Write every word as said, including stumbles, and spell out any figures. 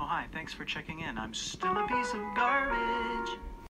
hi, thanks for checking in. I'm still a piece of garbage.